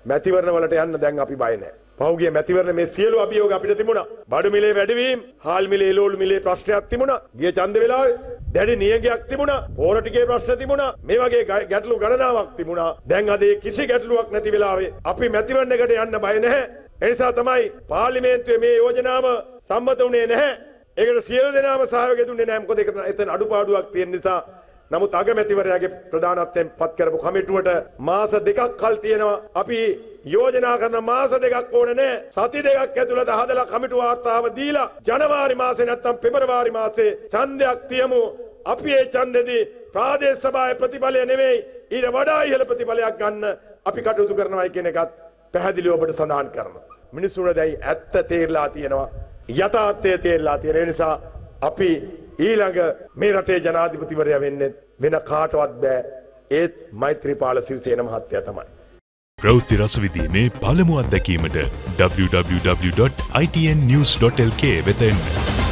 මැතිවරණ වලට යන්න දැන් අපි බය නැහැ. පහුගිය මැතිවරණ මේ සියලු අභියෝග අපිට තිබුණා. බඩු මිලේ වැඩිවීම, හාල් මිලේ, එළවලු මිලේ ප්‍රශ්නයක් තිබුණා. ගිය ඡන්ද වෙලාවේ දැඩි නියඟයක් තිබුණා. පෝර ටිකේ ප්‍රශ්න තිබුණා. මේ වගේ ගැටලු ගණනාවක් තිබුණා. දැන් අද කිසි ගැටලුවක් නැති වෙලාවේ අපි මැතිවරණයකට යන්න බය නැහැ. ඒ නිසා තමයි පාර්ලිමේන්තුවේ මේ යෝජනාව සම්මත වුණේ නැහැ. ඒකට සියලු දෙනාම සහයෝගය දුන්නේ නැහැ. මොකද එතන අඩුපාඩුවක් තියෙන නිසා. නමුත් අගමැතිවරයාගේ ප්‍රධානත්වයෙන් පත් කරපු කමිටුවට මාස 2ක් කල් තියෙනවා. අපි යෝජනා කරන මාස 2ක් ඕනේ නැහැ. සති 2ක් ඇතුළත හදලා කමිටු වාර්තාව දීලා ජනවාරි මාසේ නැත්නම් පෙබරවාරි මාසේ ඡන්දයක් තියමු. අපි ඒ ඡන්දෙදී ප්‍රාදේශ සභාවේ ප්‍රතිඵලය නෙවෙයි ඊට වඩා ඉහළ ප්‍රතිඵලයක් ගන්න අපි කටයුතු කරනවා කියන එකත් පැහැදිලිව ඔබට සඳහන් කරනවා. මිනිස්සුන්ට දැන් ඇත්ත තේරලා තියෙනවා. යථාර්ථය තේරලා තියෙන නිසා අපි ඊළඟ මේ රටේ ජනාධිපතිවරයා වෙන්නේ වෙන කාටවත් බෑ. ඒත් මෛත්‍රීපාල සිරිසේන මහත්තයා තමයි. ප්‍රවෘත්ති රසවිදීමේ පළමු අත්දැකීමට www.itnnews.lk වෙත එන්න.